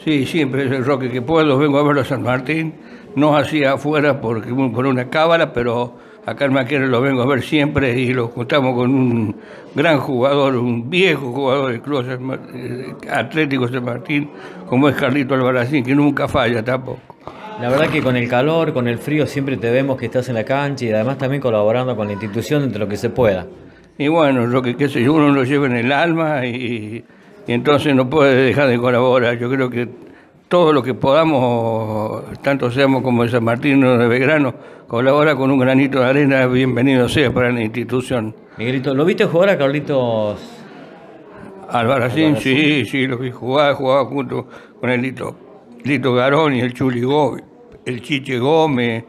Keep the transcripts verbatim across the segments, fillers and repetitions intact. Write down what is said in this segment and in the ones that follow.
Sí, siempre es el Roque que puedo, vengo a verlo a San Martín, no hacía afuera porque, por una cábala, pero acá en Maquena lo vengo a ver siempre y lo juntamos con un gran jugador, un viejo jugador del Club San Mar- eh, Atlético San Martín, como es Carlito Albarracín, que nunca falla tampoco. La verdad que con el calor, con el frío, siempre te vemos que estás en la cancha y además también colaborando con la institución entre lo que se pueda. Y bueno, lo que qué sé yo, uno lo lleva en el alma y, y entonces no puede dejar de colaborar. Yo creo que todo lo que podamos, tanto seamos como de San Martín o de Belgrano, colabora con un granito de arena, bienvenido sea para la institución. Miguelito, ¿lo viste jugar a Carlitos Albarracín, Albarracín? sí, sí, lo vi jugar, jugaba junto con el Lito, Lito Garoni, el Chuli Gómez, el Chiche Gómez,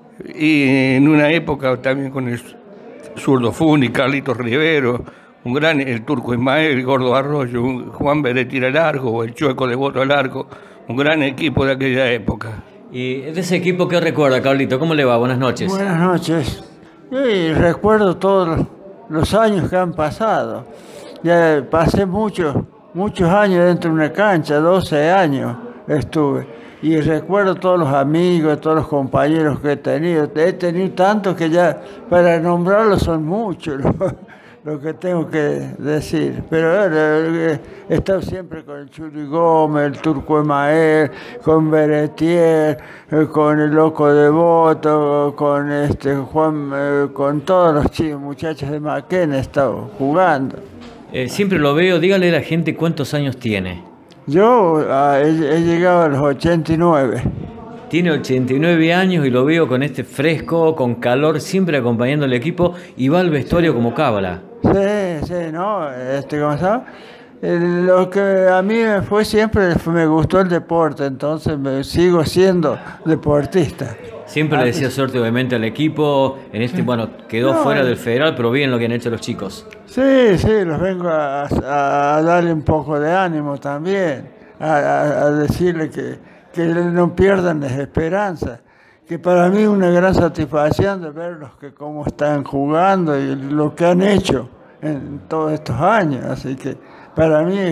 y en una época también con el Zurdo Fundi, Carlitos Rivero, un gran, el Turco Ismael, el Gordo Arroyo, un Juan Beretira al arco, el Chueco de Boto al arco, un gran equipo de aquella época. Y de ese equipo, ¿qué recuerda, Carlito? ¿Cómo le va? Buenas noches. Buenas noches. Sí, recuerdo todos los, los años que han pasado. Ya pasé muchos, muchos años dentro de una cancha, doce años estuve. Y recuerdo todos los amigos, todos los compañeros que he tenido. He tenido tantos que ya para nombrarlos son muchos lo, lo que tengo que decir. Pero eh, he estado siempre con el Chuli Gómez, el Turco Emael, con Beretier, eh, con el Loco de Boto, con este Juan, eh, con todos los chicos, muchachos de Maquena he estado jugando. Eh, siempre lo veo, dígale a la gente cuántos años tiene. Yo ah, he, he llegado a los ochenta y nueve. Tiene ochenta y nueve años y lo veo con este fresco, con calor, siempre acompañando al equipo y va al vestuario como cábala. Sí, sí, no, este, ¿cómo se llama? Eh, Lo que a mí me fue siempre, fue- me gustó el deporte, entonces me, sigo siendo deportista. Siempre le decía suerte obviamente al equipo, en este, bueno, quedó No, fuera eh. del federal, pero bien lo que han hecho los chicos. Sí, sí, los vengo a, a- a darle un poco de ánimo también, a, a- a decirle que, que no pierdan las esperanzas, que para mí es una gran satisfacción de verlos que cómo están jugando y lo que han hecho en todos estos años, así que para mí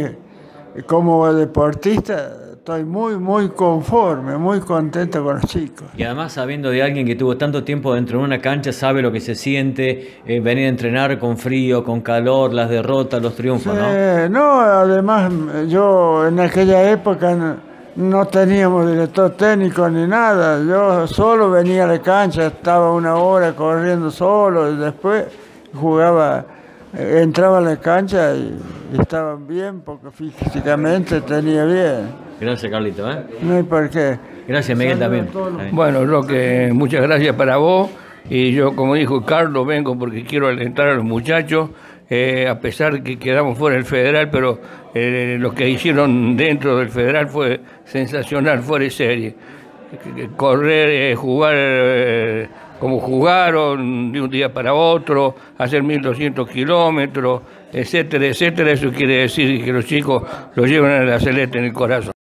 como deportista estoy muy, muy conforme, muy contento con los chicos. Y además sabiendo de alguien que tuvo tanto tiempo dentro de una cancha, sabe lo que se siente, eh, venir a entrenar con frío, con calor, las derrotas, los triunfos, ¿no? Sí, no, además yo en aquella época no, no teníamos director técnico ni nada, yo solo venía a la cancha, estaba una hora corriendo solo y después jugaba, eh, entraba a la cancha y, y estaban bien porque físicamente tenía bien, Gracias, Carlito, ¿eh? no hay por qué. Gracias, Miguel, Saludos también. a todos los- Ahí. Bueno, Roque, muchas gracias para vos. Y yo, como dijo Carlos, vengo porque quiero alentar a los muchachos, eh, a pesar que quedamos fuera del federal, pero eh, lo que hicieron dentro del federal fue sensacional, fuera de serie. Correr, eh, jugar eh, como jugaron de un día para otro, hacer mil doscientos kilómetros, etcétera, etcétera. Eso quiere decir que los chicos lo llevan a la celeste en el corazón.